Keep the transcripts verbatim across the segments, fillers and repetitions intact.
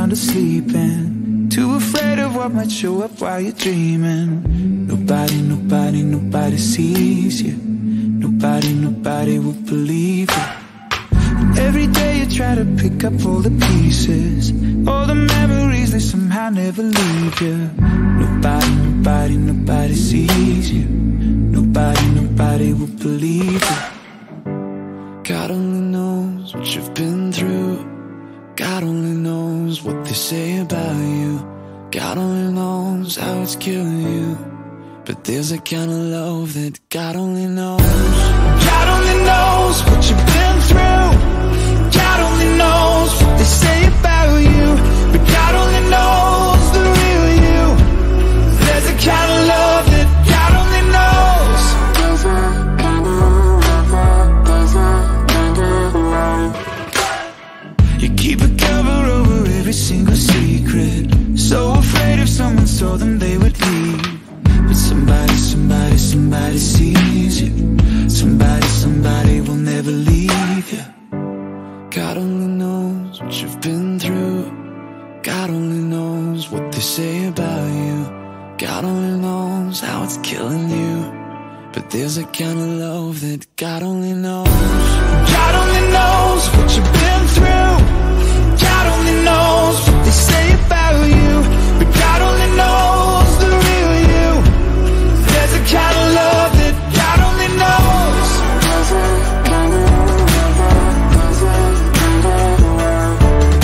sound asleep and too afraid of what might show up while you're dreaming. Nobody, nobody, nobody sees you. Nobody, nobody will believe you. And every day you try to pick up all the pieces, all the memories, they somehow never leave you. Nobody, nobody, nobody sees you. Nobody, nobody will believe you. God only knows what you've been through. God only knows what they say about you. God only knows how it's killing you. But there's a kind of love that God only knows. God only knows what you've been through. God only knows what they say about you. But God only knows the real you. There's a kind of love that God only knows. There's a kind of love that, there's a kind of love. You keep a cover over every single secret, so afraid if someone saw them they would leave. But somebody, somebody, somebody sees you. Somebody, somebody will never leave you. God only knows what you've been through. God only knows what they say about you. God only knows how it's killing you. But there's a kind of love that God only knows. God only knows what you've been through. God only knows what they say about you. But God only knows the real you. There's a kind of love that God only knows. There's a kind of love that, there's a kind of love.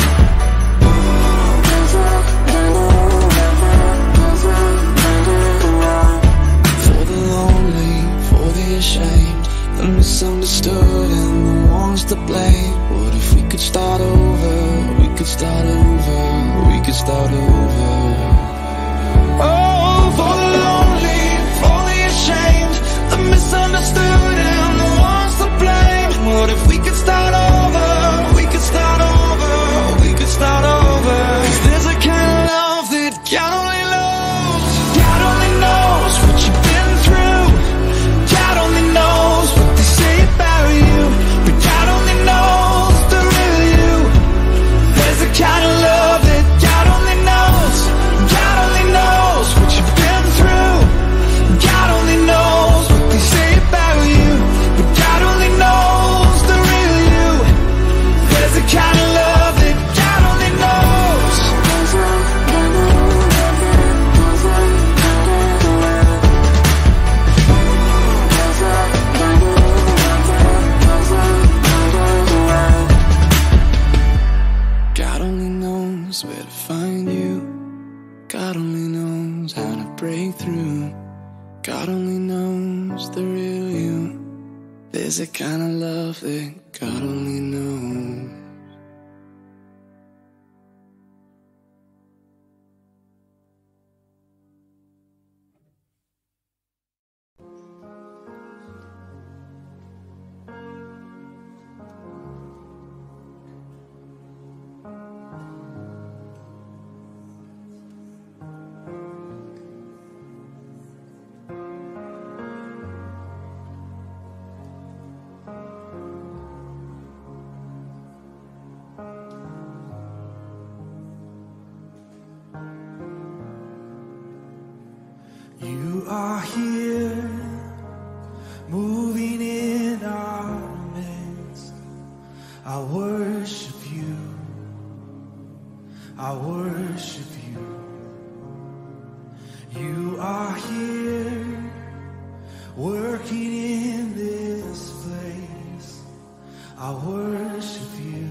There's a kind of love that, there's a kind of love. For the lonely, for the ashamed, the misunderstood and the ones to blame. What if we could start over? We could start over. We could start over. Oh, for the lonely, for the ashamed, the misunderstood and the ones to blame. What if we could start over? We could start over. We could start over. 'Cause there's a kind of love that God only knows. God only knows what you've been through. God only knows what they say about you. But God only knows the real you. There's a kind of love that God only knows. God only knows what you've been through. God only knows what they say about you. But God only knows the real you. There's a kind of love that God only knows. There's a kind of love that, there's a kind of love. There's a kind of love that, there's a kind of love. God only knows where to find you. God only knows how to break through. God only knows the real you. There's a kind of love that God only knows. You are here, moving in our midst. I worship you, I worship you. You are here, working in this place. I worship you,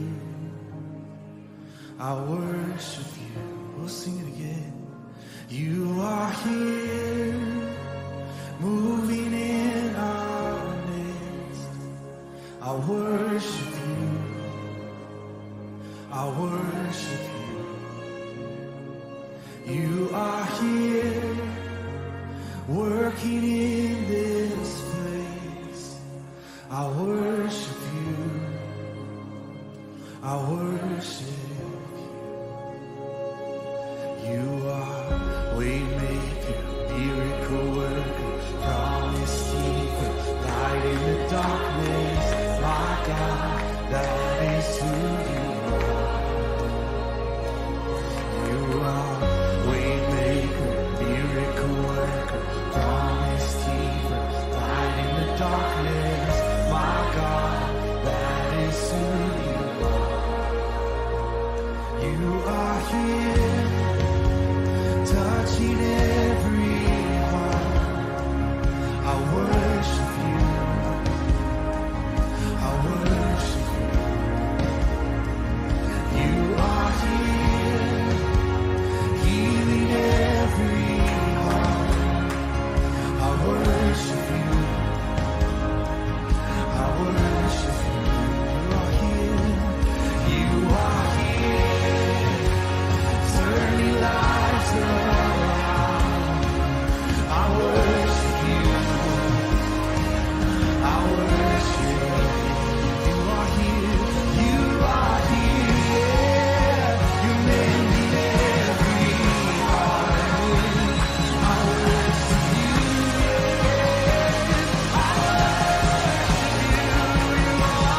I worship you. We'll sing it again. You are here, moving in our midst. I worship you, I worship you. You are here, working in this place. I worship you, I worship you. You are waymaker, miracle worker, promise keeper, light in the darkness. My God, that is who you are. in every heart. I worship you. I worship you. You are here, healing every heart. I worship you. I worship you. You are here. You are here, turning lives around. I worship you. I worship you. You are here. You are here. You made me every heart. I worship you. I worship you. You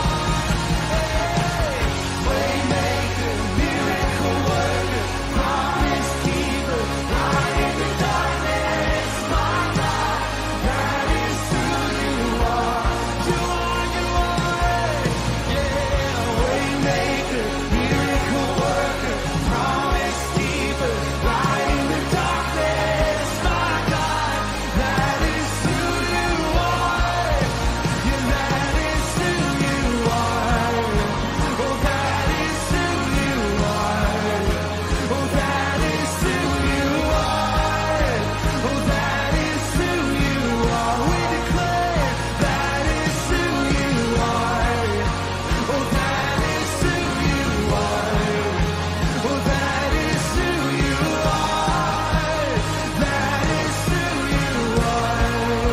are waymaker, miracle worker, promise keeper, light in the darkness. My God, that is who you are. You are, you are, yeah. Waymaker, miracle worker, promise keeper, light in the darkness. My God, that is who you are. Yeah, that is who you are. Oh, that is who you are. Oh, that is who you are. Oh, that is who you are. We declare that is who you are. Oh, that is who you are. Oh, that is who you are. That is who you are.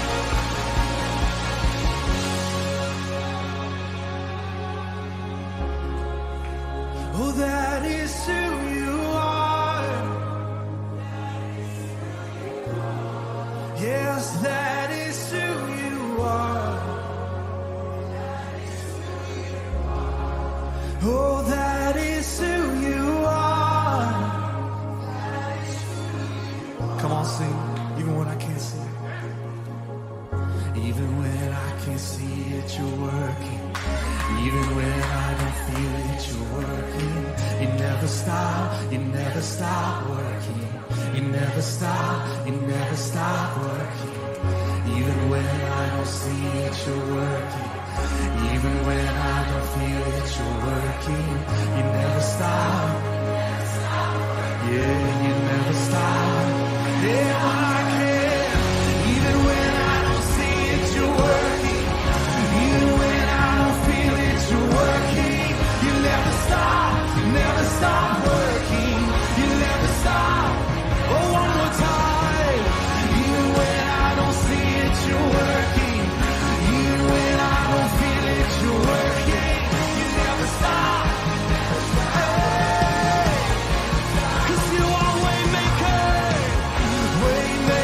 Oh, that is who you are. Yes, that is who you are. Oh, that is who you are. Come on, sing, even when I can't see it. Even when I can't see it, you're working. Even when I don't feel it, you're working. You never stop, you never stop working. You never stop, you never stop working. Even when I don't see it, you're working. Even when I don't feel it, you're working. You never stop. Yeah, you never stop. Yeah, I can. Even when I don't see it, you're working. Even when I don't feel it, you're working. You never stop, you never stop working. You never stop. Oh, one more time. Even when I don't see it, you're working. Even when I don't feel it, you're working. You never stop. Hey, 'cause you are waymaker, waymaker.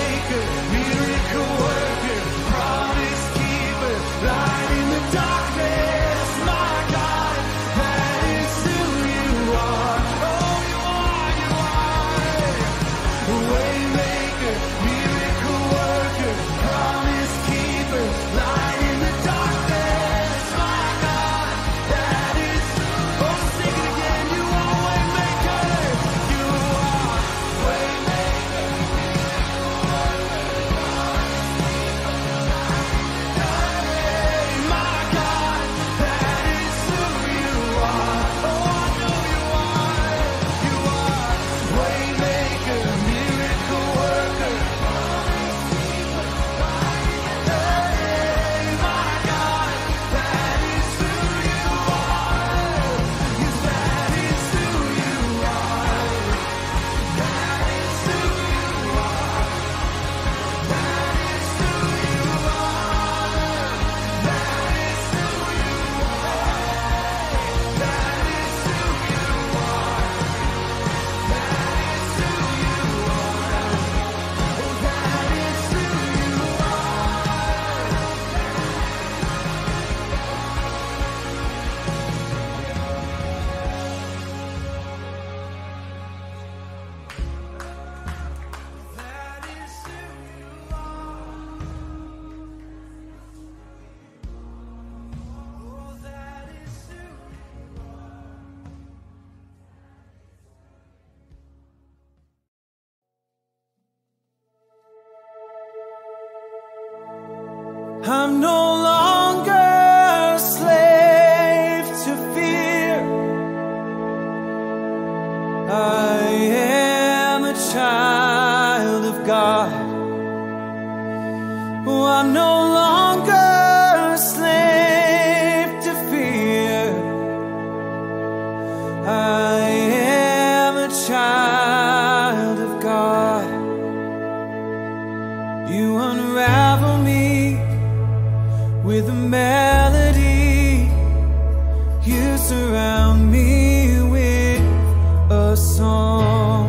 I'm no longer a slave to fear. I am a child of God. Oh, I'm no longer a slave to fear. I am a child of God. You unravel me with a melody. You surround me with a song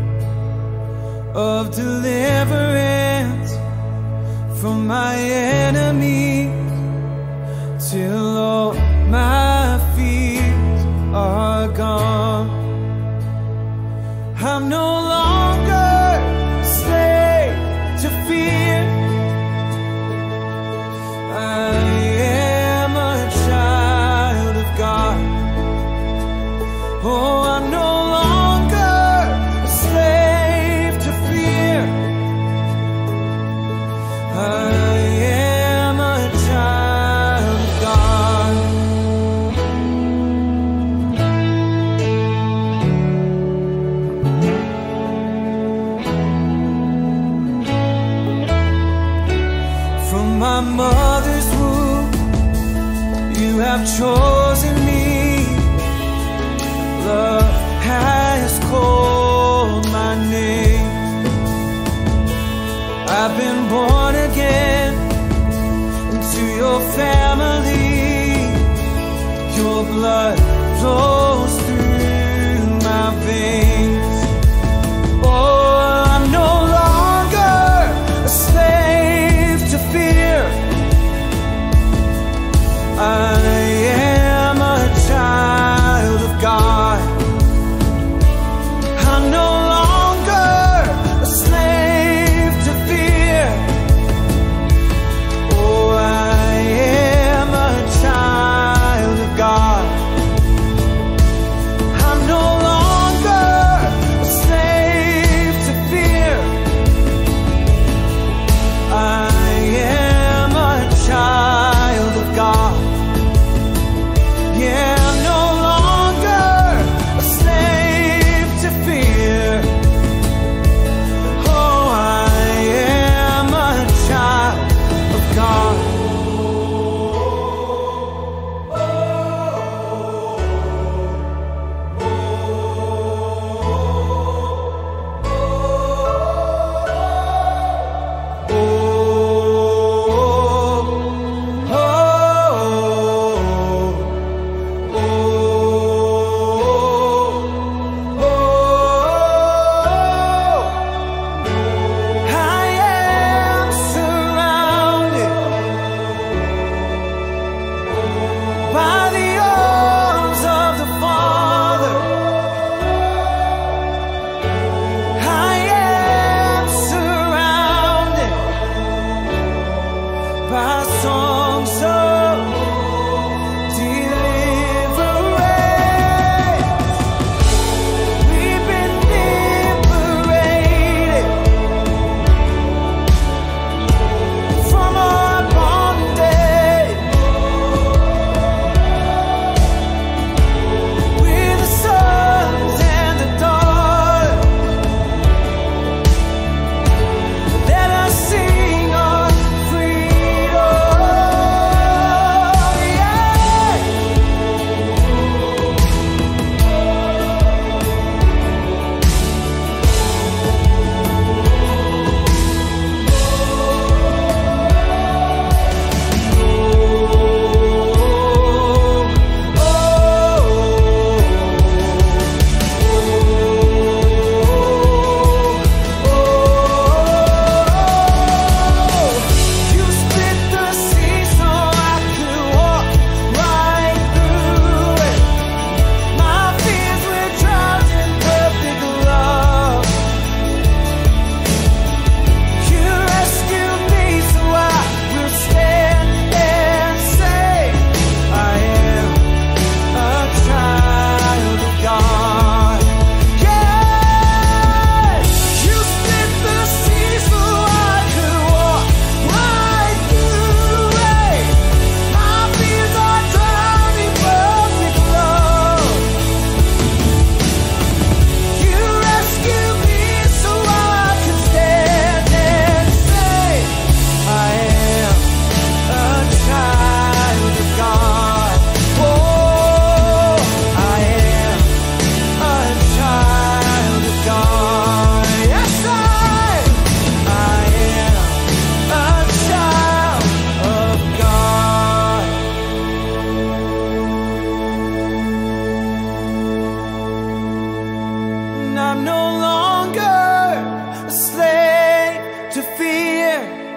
of deliverance from my enemy, till all my fears are gone. I'm no longer a slave to fear. I am a child of God. Oh, I'm no longer a slave to fear. I am a child of God. From my mother's womb, you have chosen me. Love has called my name. I've been born again into your family. Your blood flows through my veins. Oh, I'm no longer a slave to fear. I am a child of God. I'm no longer a slave to fear. Oh, I am a child of God. longer a slave to fear.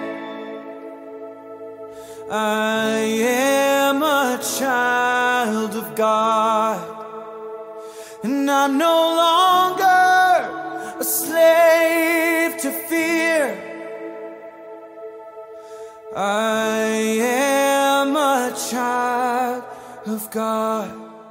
I am a child of God, and I'm no longer a slave to fear. I am a child of God.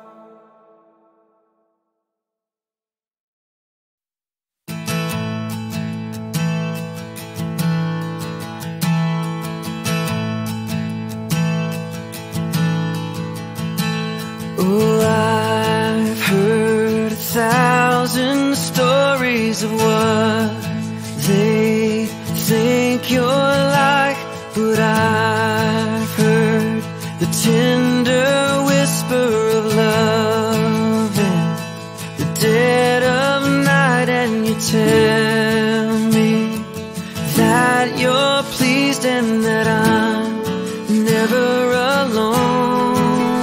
Oh, I've heard a thousand stories of what they think you're like, but I've heard the tender whisper of love in the dead of night, and you tell me that you're pleased and that I'm never alone.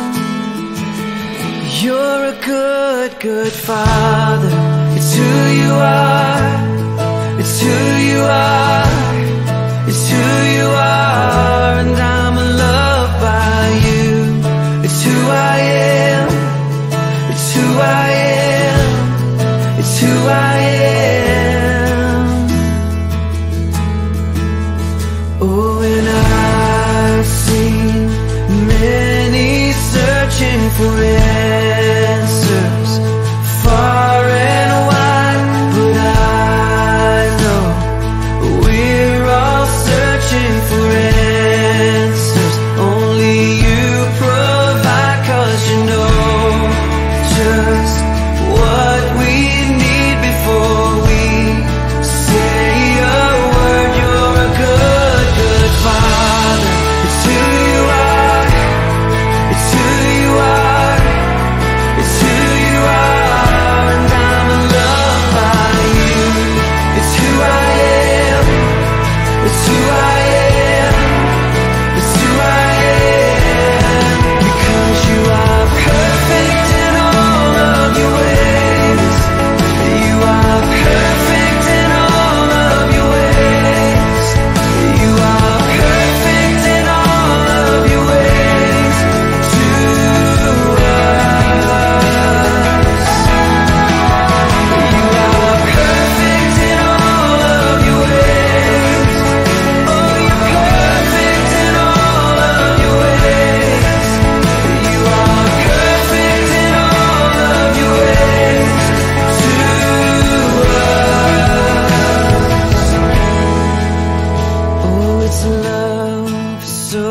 You're a good, good father. It's who you are. It's who you are. It's who you are, and I'm loved by you. It's who I am. It's who I am. It's who I am. Oh, and I've seen many searching for answers far and wide, but I know we're all searching for answers only you provide, 'cause you know just what we need before we say a word. You're a good, good father. It's who you are. It's who you are. It's who you are, and I'm loved by you. It's who I am. It's who I am. It's who I am. Because you are perfect in all of your ways. You are perfect in all of your ways. You are perfect in all of your ways to us. You are perfect in all of your ways. Oh, you're perfect in all of your ways. You are perfect in all of your ways to us. Oh, it's love so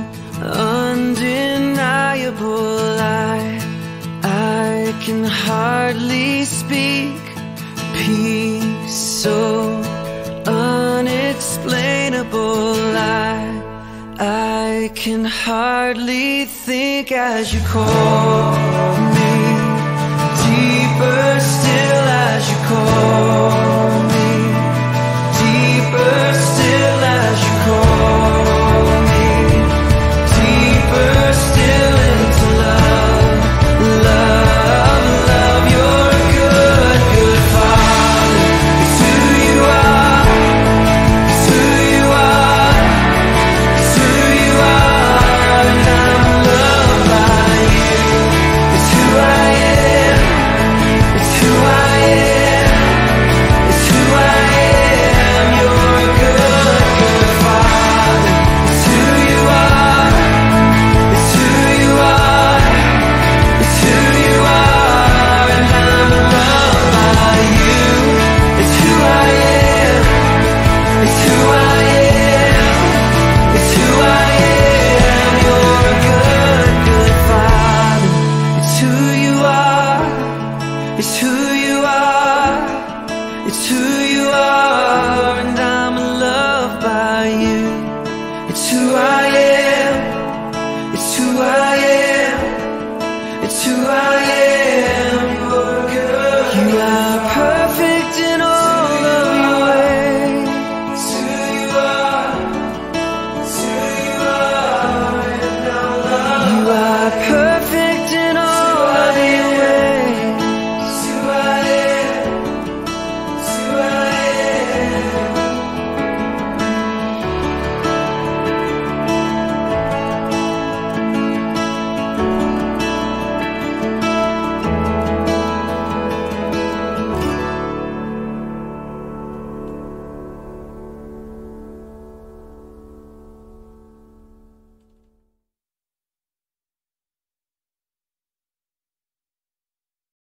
undeniable. I, I can hardly speak. Peace so unexplainable. I, I can hardly think as you call me. Deeper still as you call me. Deeper still as you call me. Deeper still into love. Love, love, you're a good, good father. It's who you are. It's who you are. It's who you are, and I'm loved by you. It's who I am. It's who I am. It's who I am. You're a good, good father. It's who you are. It's who you are. It's who you are, and I'm loved by you. It's who I am. It's who I am. It's who I am. You're a good, good father. It's who you are. It's who you are. It's who you are.